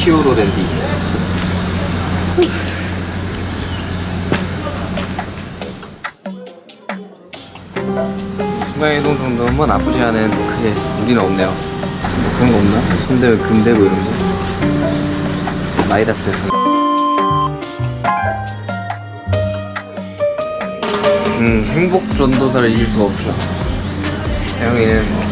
피오로 랜디. 순간이동 정도면 나쁘지 않은 크게 무리는 없네요. 뭐 그런 거 없나? 손대고 금대고 이런 거. 마이다스에서. 행복 전도사를 이길 수가 없죠. 태영이는 뭐.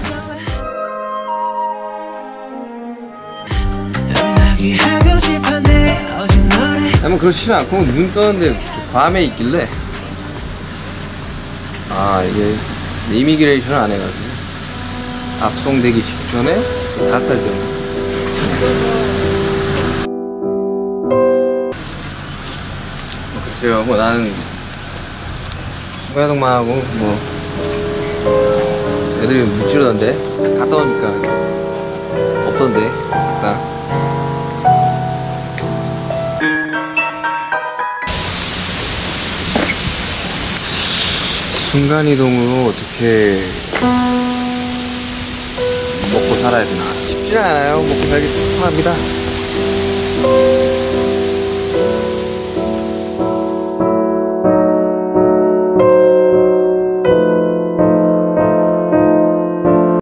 아니 그렇지는 않고 눈 뜨는데 밤에 있길래 아 이게 이미그레이션을 안 해가지고 압송되기 직전에 5살 정도. 글쎄요 뭐 나는 순간이동만 하고 뭐 애들이 묻지르던데 갔다 오니까 없던데 갔다. 순간이동으로 어떻게 먹고 살아야 되나 쉽지는 않아요. 먹고 살기 합니다.